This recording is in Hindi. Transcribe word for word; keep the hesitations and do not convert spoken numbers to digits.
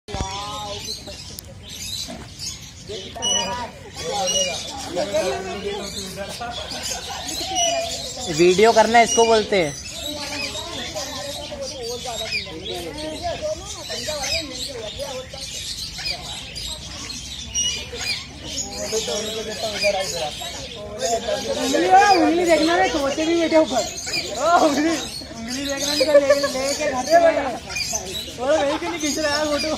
वीडियो करना इसको बोलते हैं। उंगली देखना है, सोचे भी बैठे ऊपर। उंगली उंगली देखना नहीं, लेके घर से वही क्यों नहीं खींच रहा है फोटो।